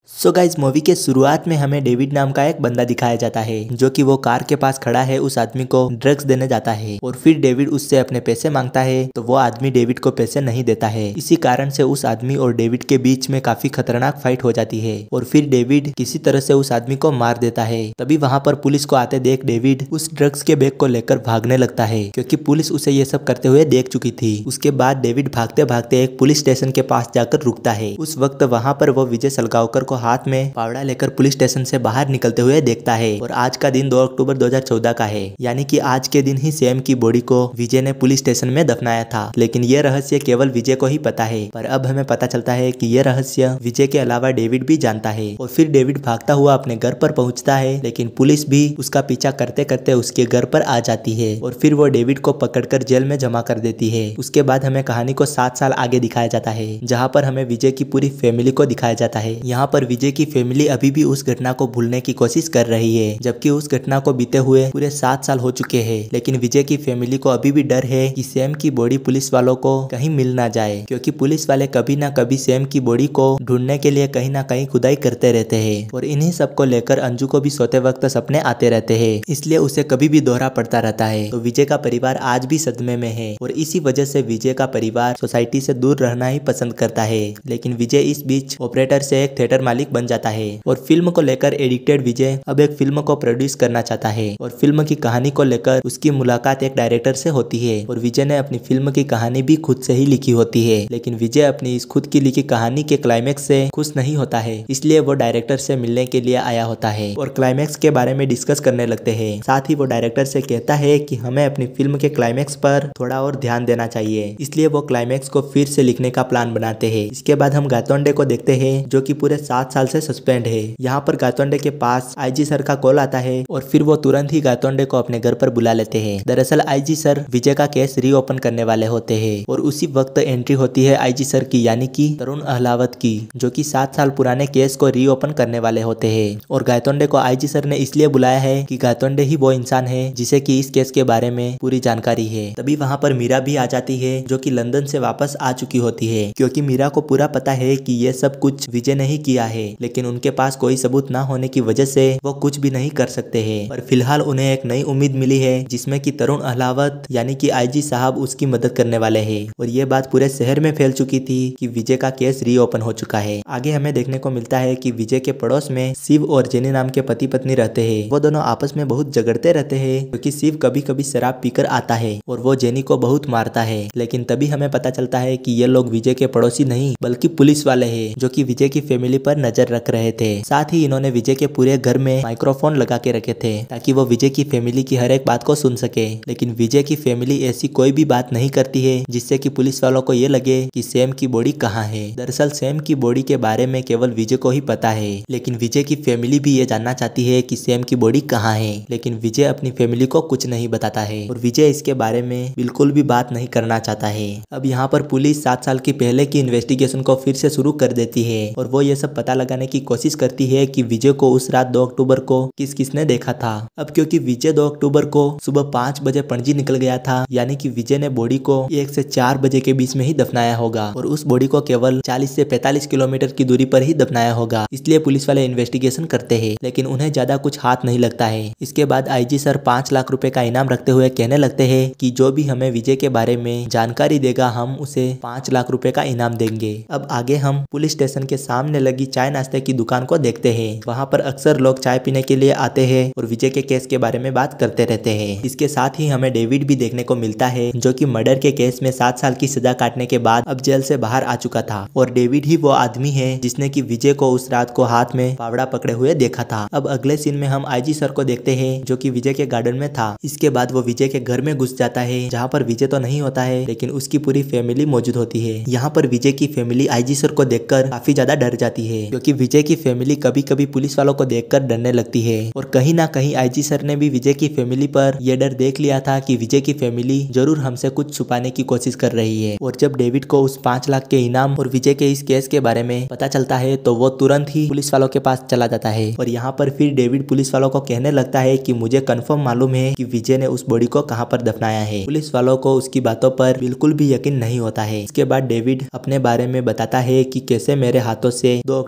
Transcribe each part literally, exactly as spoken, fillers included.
So guys movie के शुरुआत में हमें डेविड नाम का एक बंदा दिखाया जाता है जो कि वो कार के पास खड़ा है, उस आदमी को ड्रग्स देने जाता है और फिर डेविड उससे अपने पैसे मांगता है तो वो आदमी डेविड को पैसे नहीं देता है। इसी कारण से उस आदमी और डेविड के बीच में काफी खतरनाक फाइट हो जाती है और फिर डेविड किसी तरह से उस आदमी को मार देता है। तभी वहाँ पर पुलिस को आते देख डेविड उस ड्रग्स के बैग को लेकर भागने लगता है क्योंकि पुलिस उसे ये सब करते हुए देख चुकी थी। उसके बाद डेविड भागते भागते एक पुलिस स्टेशन के पास जाकर रुकता है। उस वक्त वहाँ पर वो विजय सलगांवकर को हाथ में फावड़ा लेकर पुलिस स्टेशन से बाहर निकलते हुए देखता है और आज का दिन दो अक्टूबर दो हज़ार चौदह का है, यानी कि आज के दिन ही सैम की बॉडी को विजय ने पुलिस स्टेशन में दफनाया था। लेकिन ये रहस्य केवल विजय को ही पता है, पर अब हमें पता चलता है कि ये रहस्य विजय के अलावा डेविड भी जानता है। और फिर डेविड भागता हुआ अपने घर पर पहुंचता है, लेकिन पुलिस भी उसका पीछा करते करते उसके घर पर आ जाती है और फिर वो डेविड को पकड़कर जेल में जमा कर देती है। उसके बाद हमें कहानी को सात साल आगे दिखाया जाता है, जहाँ पर हमें विजय की पूरी फैमिली को दिखाया जाता है। यहाँ पर विजय की फैमिली अभी भी उस घटना को भूलने की कोशिश कर रही है, जबकि उस घटना को बीते हुए पूरे सात साल हो चुके हैं। लेकिन विजय की फैमिली को अभी भी डर है कि सैम की बॉडी पुलिस वालों को कहीं मिल ना जाए, क्योंकि पुलिस वाले कभी ना कभी सैम की बॉडी को ढूंढने के लिए कहीं ना कहीं खुदाई करते रहते हैं और इन्हीं सब को लेकर अंजू को भी सोते वक्त सपने आते रहते हैं, इसलिए उसे कभी भी दोहरा पड़ता रहता है। तो विजय का परिवार आज भी सदमे में है और इसी वजह से विजय का परिवार सोसाइटी से दूर रहना ही पसंद करता है। लेकिन विजय इस बीच ऑपरेटर से एक थिएटर मालिक बन जाता है और फिल्म को लेकर एडिक्टेड विजय अब एक फिल्म को प्रोड्यूस करना चाहता है और फिल्म की कहानी को लेकर उसकी मुलाकात एक डायरेक्टर से होती है और विजय ने अपनी फिल्म की कहानी भी खुद से ही लिखी होती है। लेकिन विजय अपनी इस खुद की लिखी कहानी के क्लाइमेक्स से खुश नहीं होता है, इसलिए वो डायरेक्टर से मिलने के लिए आया होता है और क्लाइमेक्स के बारे में डिस्कस करने लगते हैं। साथ ही वो डायरेक्टर से कहता है कि हमें अपनी फिल्म के क्लाइमेक्स पर थोड़ा और ध्यान देना चाहिए, इसलिए वो क्लाइमेक्स को फिर से लिखने का प्लान बनाते हैं। इसके बाद हम गातोंडे को देखते हैं जो कि पूरे सात साल से सस्पेंड है। यहाँ पर गातोंडे के पास आईजी सर का कॉल आता है और फिर वो तुरंत ही गातोंडे को अपने घर पर बुला लेते हैं। दरअसल आईजी सर विजय का केस रीओपन करने वाले होते हैं और उसी वक्त एंट्री होती है आईजी सर की, यानी कि तरुण अहलावत की, जो कि सात साल पुराने केस को रीओपन करने वाले होते हैं। और गातोंडे को आईजी सर ने इसलिए बुलाया है कि गातोंडे ही वो इंसान है जिसे कि इस केस के बारे में पूरी जानकारी है। तभी वहाँ पर मीरा भी आ जाती है जो कि लंदन से वापस आ चुकी होती है, क्योंकि मीरा को पूरा पता है कि ये सब कुछ विजय ने ही किया है, लेकिन उनके पास कोई सबूत ना होने की वजह से वो कुछ भी नहीं कर सकते हैं। पर फिलहाल उन्हें एक नई उम्मीद मिली है जिसमें कि तरुण अहलावत यानी कि आईजी साहब उसकी मदद करने वाले हैं और ये बात पूरे शहर में फैल चुकी थी कि विजय का केस रीओपन हो चुका है। आगे हमें देखने को मिलता है कि विजय के पड़ोस में शिव और जेनी नाम के पति पत्नी रहते हैं। वो दोनों आपस में बहुत झगड़ते रहते हैं क्योंकि शिव कभी कभी शराब पीकर आता है और वो जेनी को बहुत मारता है। लेकिन तभी हमें पता चलता है कि ये लोग विजय के पड़ोसी नहीं बल्कि पुलिस वाले हैं जो कि विजय की फैमिली पर नजर रख रहे थे। साथ ही इन्होंने विजय के पूरे घर में माइक्रोफोन लगा के रखे थे ताकि वो विजय की फैमिली की हर एक बात को सुन सके। लेकिन विजय की फैमिली ऐसी कोई भी बात नहीं करती है जिससे कि पुलिस वालों को ये लगे कि सैम की बॉडी कहाँ है। दरअसल सैम की बॉडी के बारे में केवल विजय को ही पता है, लेकिन विजय की फैमिली भी ये जानना चाहती है कि सैम की बॉडी कहाँ है। लेकिन विजय अपनी फैमिली को कुछ नहीं बताता है और विजय इसके बारे में बिल्कुल भी बात नहीं करना चाहता है। अब यहाँ पर पुलिस सात साल की पहले की इन्वेस्टिगेशन को फिर से शुरू कर देती है और वो ये सब पता लगाने की कोशिश करती है कि विजय को उस रात दो अक्टूबर को किस किसने देखा था। अब क्योंकि विजय दो अक्टूबर को सुबह पाँच बजे पणजी निकल गया था, यानी कि विजय ने बॉडी को एक से चार बजे के बीच में ही दफनाया होगा और उस बॉडी को केवल चालीस से पैंतालीस किलोमीटर की दूरी पर ही दफनाया होगा। इसलिए पुलिस वाले इन्वेस्टिगेशन करते हैं, लेकिन उन्हें ज्यादा कुछ हाथ नहीं लगता है। इसके बाद आईजी सर पाँच लाख रुपए का इनाम रखते हुए कहने लगते हैं कि जो भी हमें विजय के बारे में जानकारी देगा हम उसे पाँच लाख रुपए का इनाम देंगे। अब आगे हम पुलिस स्टेशन के सामने लगी चाय नाश्ते की दुकान को देखते हैं। वहाँ पर अक्सर लोग चाय पीने के लिए आते हैं और विजय के केस के बारे में बात करते रहते हैं। इसके साथ ही हमें डेविड भी देखने को मिलता है जो कि मर्डर के केस में सात साल की सजा काटने के बाद अब जेल से बाहर आ चुका था और डेविड ही वो आदमी है जिसने कि विजय को उस रात को हाथ में फावड़ा पकड़े हुए देखा था। अब अगले सीन में हम आईजी सर को देखते हैं जो कि विजय के गार्डन में था। इसके बाद वो विजय के घर में घुस जाता है जहाँ पर विजय तो नहीं होता है, लेकिन उसकी पूरी फैमिली मौजूद होती है। यहाँ पर विजय की फैमिली आईजी सर को देखकर काफी ज्यादा डर जाती है क्योंकि विजय की फैमिली कभी कभी पुलिस वालों को देखकर डरने लगती है और कहीं ना कहीं आईजी सर ने भी विजय की फैमिली पर यह डर देख लिया था कि विजय की फैमिली जरूर हमसे कुछ छुपाने की कोशिश कर रही है। और जब डेविड को उस पाँच लाख के इनाम और विजय के इस केस के बारे में पता चलता है तो वो तुरंत ही पुलिस वालों के पास चला जाता है और यहाँ पर फिर डेविड पुलिस वालों को कहने लगता है कि मुझे कंफर्म मालूम है कि विजय ने उस बॉडी को कहाँ पर दफनाया है। पुलिस वालों को उसकी बातों पर बिल्कुल भी यकीन नहीं होता है। इसके बाद डेविड अपने बारे में बताता है कि कैसे मेरे हाथों से दो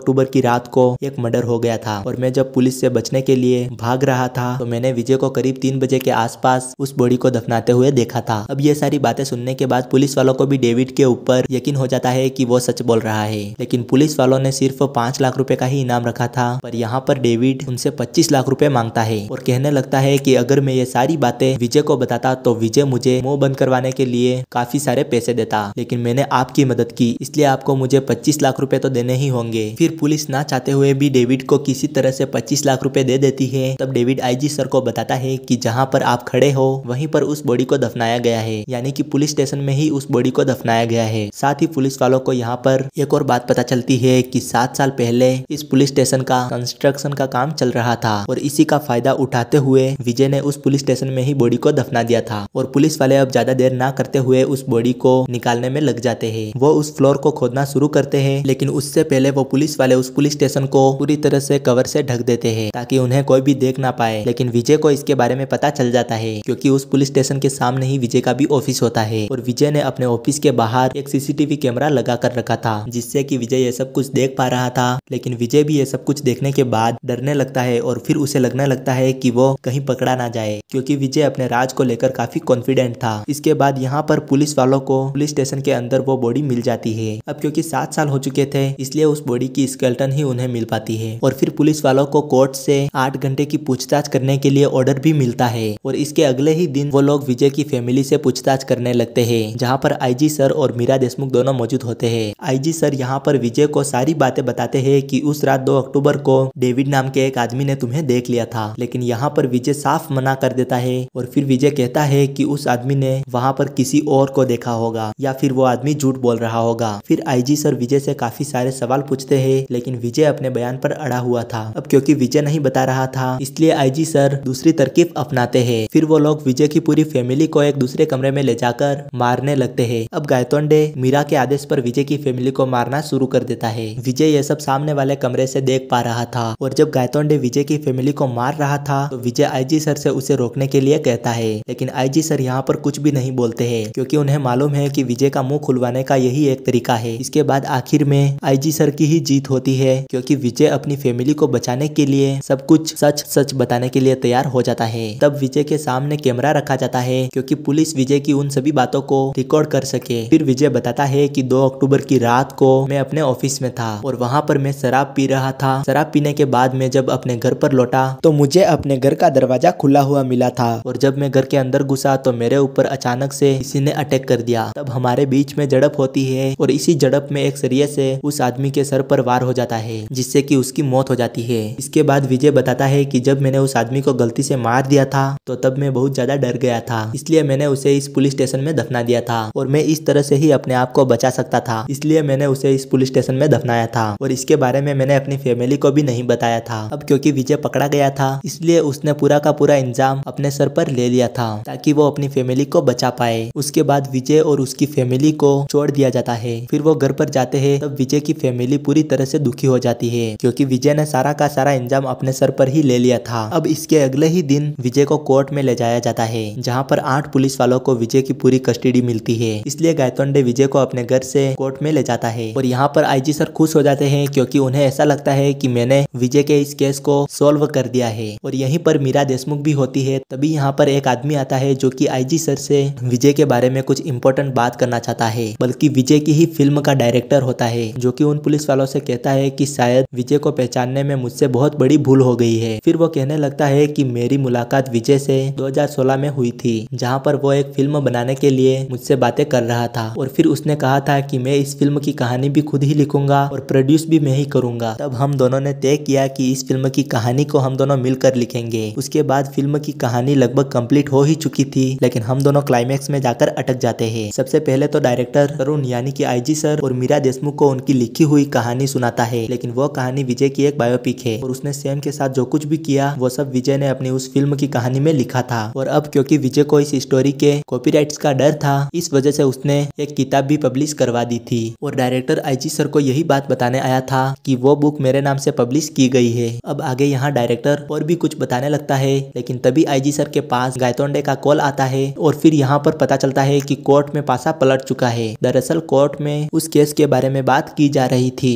अक्टूबर की रात को एक मर्डर हो गया था और मैं जब पुलिस से बचने के लिए भाग रहा था तो मैंने विजय को करीब तीन बजे के आसपास उस बॉडी को दफनाते हुए देखा था। अब ये सारी बातें सुनने के बाद पुलिस वालों को भी डेविड के ऊपर यकीन हो जाता है कि वो सच बोल रहा है, लेकिन पुलिस वालों ने सिर्फ पाँच लाख रुपए का ही इनाम रखा था, पर यहाँ पर डेविड उनसे पच्चीस लाख रुपए मांगता है और कहने लगता है कि अगर मैं ये सारी बातें विजय को बताता तो विजय मुझे मुंह बंद करवाने के लिए काफी सारे पैसे देता, लेकिन मैंने आपकी मदद की इसलिए आपको मुझे पच्चीस लाख रुपए तो देने ही होंगे। फिर पुलिस ना चाहते हुए भी डेविड को किसी तरह से पच्चीस लाख रुपए दे देती है। तब डेविड आईजी सर को बताता है कि जहां पर आप खड़े हो वहीं पर उस बॉडी को दफनाया गया है, यानी कि पुलिस स्टेशन में ही उस बॉडी को दफनाया गया है। साथ ही पुलिस वालों को यहाँ पर एक और बात पता चलती है कि सात साल पहले इस पुलिस स्टेशन का कंस्ट्रक्शन का काम चल रहा था और इसी का फायदा उठाते हुए विजय ने उस पुलिस स्टेशन में ही बॉडी को दफना दिया था और पुलिस वाले अब ज्यादा देर ना करते हुए उस बॉडी को निकालने में लग जाते हैं। वो उस फ्लोर को खोदना शुरू करते हैं, लेकिन उससे पहले वो पुलिस वाले उस पुलिस स्टेशन को पूरी तरह से कवर से ढक देते हैं ताकि उन्हें कोई भी देख ना पाए। लेकिन विजय को इसके बारे में पता चल जाता है क्योंकि उस पुलिस स्टेशन के सामने ही विजय का भी ऑफिस होता है और विजय ने अपने ऑफिस के बाहर एक सीसीटीवी कैमरा लगा कर रखा था जिससे कि विजय ये सब कुछ देख पा रहा था। लेकिन विजय भी ये सब कुछ देखने के बाद डरने लगता है और फिर उसे लगने लगता है कि वो कहीं पकड़ा ना जाए क्योंकि विजय अपने राज को लेकर काफी कॉन्फिडेंट था। इसके बाद यहाँ पर पुलिस वालों को पुलिस स्टेशन के अंदर वो बॉडी मिल जाती है। अब क्योंकि सात साल हो चुके थे इसलिए उस बॉडी की स्केलेटन ही उन्हें मिल पाती है और फिर पुलिस वालों को कोर्ट से आठ घंटे की पूछताछ करने के लिए ऑर्डर भी मिलता है और इसके अगले ही दिन वो लोग विजय की फैमिली से पूछताछ करने लगते हैं, जहाँ पर आईजी सर और मीरा देशमुख दोनों मौजूद होते हैं। आईजी सर यहाँ पर विजय को सारी बातें बताते हैं कि उस रात दो अक्टूबर को डेविड नाम के एक आदमी ने तुम्हें देख लिया था, लेकिन यहाँ पर विजय साफ मना कर देता है और फिर विजय कहता है कि उस आदमी ने वहाँ पर किसी और को देखा होगा या फिर वो आदमी झूठ बोल रहा होगा। फिर आईजी सर विजय से काफी सारे सवाल पूछते हैं, लेकिन विजय अपने बयान पर अड़ा हुआ था। अब क्योंकि विजय नहीं बता रहा था इसलिए आईजी सर दूसरी तरकीब अपनाते हैं। फिर वो लोग विजय की पूरी फैमिली को एक दूसरे कमरे में ले जाकर मारने लगते हैं। अब गायतोंडे मीरा के आदेश पर विजय की फैमिली को मारना शुरू कर देता है। विजय ये सब सामने वाले कमरे से देख पा रहा था और जब गायतोंडे विजय की फैमिली को मार रहा था तो विजय आईजी सर से उसे रोकने के लिए कहता है, लेकिन आईजी सर यहाँ पर कुछ भी नहीं बोलते हैं क्योंकि उन्हें मालूम है कि विजय का मुंह खुलवाने का यही एक तरीका है। इसके बाद आखिर में आईजी सर की ही जीत होती है क्योंकि विजय अपनी फैमिली को बचाने के लिए सब कुछ सच सच बताने के लिए तैयार हो जाता है। तब विजय के सामने कैमरा रखा जाता है क्योंकि पुलिस विजय की उन सभी बातों को रिकॉर्ड कर सके। फिर विजय बताता है कि दो अक्टूबर की रात को मैं अपने ऑफिस में था और वहाँ पर मैं शराब पी रहा था। शराब पीने के बाद मैं जब अपने घर पर लौटा तो मुझे अपने घर का दरवाजा खुला हुआ मिला था और जब मैं घर के अंदर घुसा तो मेरे ऊपर अचानक से किसी ने अटैक कर दिया। तब हमारे बीच में झड़प होती है और इसी झड़प में एक सरिये से उस आदमी के सर पर वार हो जाता है जिससे कि उसकी मौत हो जाती है। इसके बाद विजय बताता है कि जब मैंने उस आदमी को गलती से मार दिया था तो तब मैं बहुत ज्यादा डर गया था, इसलिए मैंने उसे इस पुलिस स्टेशन में दफना दिया था और मैं इस तरह से ही अपने आप को बचा सकता था, इसलिए मैंने उसे इस पुलिस स्टेशन में दफनाया था और इसके बारे में मैंने अपनी फैमिली को भी नहीं बताया था। अब क्योंकि विजय पकड़ा गया था इसलिए उसने पूरा का पूरा इंजाम अपने सर पर ले लिया था ताकि वो अपनी फैमिली को बचा पाए। उसके बाद विजय और उसकी फैमिली को छोड़ दिया जाता है। फिर वो घर पर जाते हैं तब विजय की फैमिली पूरी तरह से दुखी हो जाती है क्योंकि विजय ने सारा का सारा इंजाम अपने सर पर ही ले लिया था। अब इसके अगले ही दिन विजय को कोर्ट में ले जाया जाता है जहाँ पर आठ पुलिस वालों को विजय की पूरी कस्टडी मिलती है, इसलिए गायतोंडे विजय को अपने घर से कोर्ट में ले जाता है और यहाँ पर आईजी सर खुश हो जाते हैं क्योंकि उन्हें ऐसा लगता है कि मैंने विजय के इस केस को सोल्व कर दिया है। और यहीं पर मीरा देशमुख भी होती है। तभी यहाँ पर एक आदमी आता है जो कि आईजी सर से विजय के बारे में कुछ इंपॉर्टेंट बात करना चाहता है, बल्कि विजय की ही फिल्म का डायरेक्टर होता है जो कि उन पुलिस वालों से कहता है कि शायद विजय को पहचानने में मुझसे बहुत बड़ी भूल हो गई है। फिर वो कहने लगता है कि मेरी मुलाकात विजय से दो हज़ार सोलह में हुई थी जहाँ पर वो एक फिल्म बनाने के लिए मुझसे बातें कर रहा था और फिर उसने कहा था कि मैं इस फिल्म की कहानी भी खुद ही लिखूंगा और प्रोड्यूस भी मैं ही करूंगा। तब हम दोनों ने तय किया कि इस फिल्म की कहानी को हम दोनों मिलकर लिखेंगे। उसके बाद फिल्म की कहानी लगभग कंप्लीट हो ही चुकी थी, लेकिन हम दोनों क्लाइमैक्स में जाकर अटक जाते हैं। सबसे पहले तो डायरेक्टर तरुण यानी कि आईजी सर और मीरा देशमुख को उनकी लिखी हुई कहानी सुनाता है, लेकिन वो कहानी विजय की एक बायोपिक है और उसने सैम के साथ जो कुछ भी किया वो सब विजय ने अपनी उस फिल्म की कहानी में लिखा था। और अब क्योंकि विजय को इस स्टोरी के कॉपीराइट्स का डर था, इस वजह से उसने एक किताब भी पब्लिश करवा दी थी और डायरेक्टर आईजी सर को यही बात बताने आया था कि वो बुक मेरे नाम से पब्लिश की गई है। अब आगे यहाँ डायरेक्टर और भी कुछ बताने लगता है, लेकिन तभी आईजी सर के पास गायतोंडे का कॉल आता है और फिर यहाँ पर पता चलता है कि कोर्ट में पासा पलट चुका है। दरअसल कोर्ट में उस केस के बारे में बात की जा रही थी। अब विजय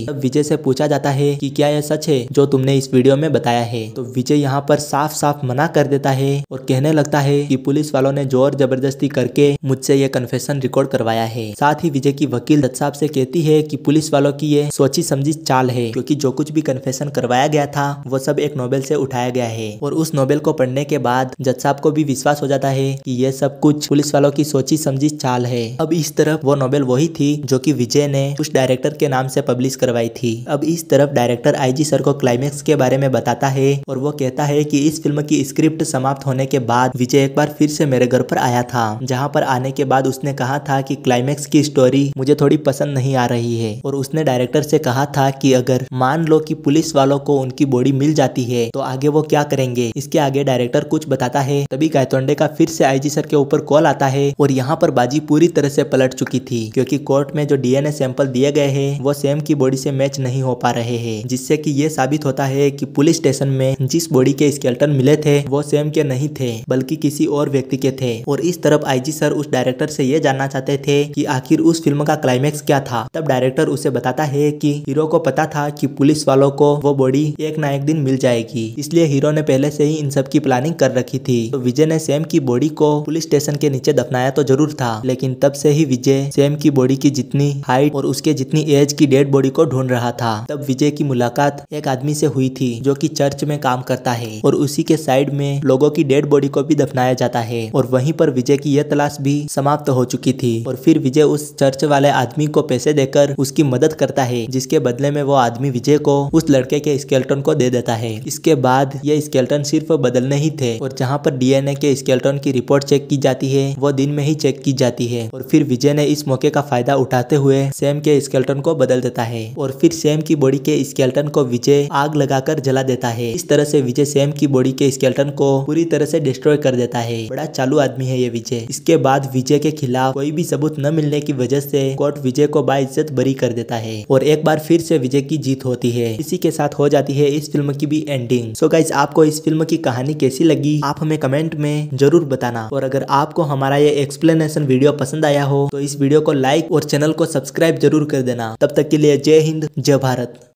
विजय से पूछा जाता है कि क्या यह सच है जो तुमने इस वीडियो में बताया है। तो विजय यहाँ पर साफ साफ मना कर देता है और कहने लगता है कि पुलिस वालों ने जोर जबरदस्ती करके मुझसे ये कन्फेशन रिकॉर्ड करवाया है। साथ ही विजय की वकील दत्त साहब से कहती है कि पुलिस वालों की ये सोची समझी चाल है, क्योंकि जो कुछ भी कन्फेशन करवाया गया था वो सब एक नोबेल से उठाया गया है। और उस नोबेल को पढ़ने के बाद जज साहब को भी विश्वास हो जाता है कि ये सब कुछ पुलिस वालों की सोची समझी चाल है। अब इस तरफ वो नोबेल वही थी जो कि विजय ने उस डायरेक्टर के नाम से पब्लिश करवाई थी। अब इस तरफ डायरेक्टर आईजी सर को क्लाइमेक्स के बारे में बताता है और वो कहता है कि इस फिल्म की स्क्रिप्ट समाप्त होने के बाद विजय एक बार फिर से मेरे घर पर आया था, जहाँ पर आने के बाद उसने कहा था कि क्लाइमेक्स की स्टोरी मुझे थोड़ी पसंद नहीं आ रही है। और उसने डायरेक्टर से कहा था कि अगर मान लो कि पुलिस वालों को उनकी बॉडी मिल जाती है तो आगे वो क्या करेंगे। इसके आगे डायरेक्टर कुछ बताता है। तभी गायतोंडे का फिर से आईजी सर के ऊपर कॉल आता है और यहाँ पर बाजी पूरी तरह से पलट चुकी थी, क्योंकि कोर्ट में जो डीएनए सैंपल दिए गए हैं वो सैम की बॉडी से मैच नहीं हो पा रहे हैं, जिससे कि ये साबित होता है कि पुलिस स्टेशन में जिस बॉडी के स्केलेटन मिले थे वो सैम के नहीं थे बल्कि किसी और व्यक्ति के थे। और इस तरफ आईजी सर उस डायरेक्टर से ये जानना चाहते थे कि आखिर उस फिल्म का क्लाइमेक्स क्या था। तब डायरेक्टर उसे बताता है कि हीरो को पता था कि पुलिस वालों को वो बॉडी एक ना एक दिन मिल जाएगी, इसलिए हीरो ने पहले से ही इन सब की प्लानिंग कर रखी थी। तो विजय ने सैम की बॉडी को पुलिस स्टेशन के नीचे दफनाया तो जरूर था, लेकिन तब से ही विजय सैम की बॉडी की जितनी हाइट और उसके जितनी एज की डेड बॉडी को ढूंढ रहा था। तब विजय की मुलाकात एक आदमी से हुई थी जो कि चर्च में काम करता है और उसी के साइड में लोगों की डेड बॉडी को भी दफनाया जाता है। और वहीं पर विजय की यह तलाश भी समाप्त हो चुकी थी। और फिर विजय उस चर्च वाले आदमी को पैसे देकर उसकी मदद करता है, जिसके बदले में वो आदमी विजय को उस लड़के के स्केलेटन को दे देता है। इसके बाद ये स्केलेटन सिर्फ बदलने ही थे और जहाँ पर डीएनए के स्केलेटन की रिपोर्ट चेक की जाती है वो दिन में ही चेक की जाती है। और फिर विजय ने इस मौके का फायदा उठाते हुए सैम के स्केलेटन को बदल देता है और फिर सैम की बॉडी के स्केलेटन को विजय आग लगाकर जला देता है। इस तरह से विजय सैम की बॉडी के स्केलेटन को पूरी तरह से डिस्ट्रॉय कर देता है। बड़ा चालू आदमी है ये विजय। इसके बाद विजय के खिलाफ कोई भी सबूत न मिलने की वजह से कोर्ट विजय को बाइज्जत बरी कर देता है और एक बार फिर से विजय की जीत होती है। इसी के साथ हो जाती है इस फिल्म की भी एंडिंग। सो गाइस, आपको इस फिल्म की कहानी कैसी लगी आप हमें कमेंट में जरूर बताना। और अगर आपको हमारा ये एक्सप्लेनेशन वीडियो पसंद आया हो तो इस वीडियो को लाइक और चैनल को सब्सक्राइब जरूर कर देना। तब तक के लिए जय हिंद, जय भारत।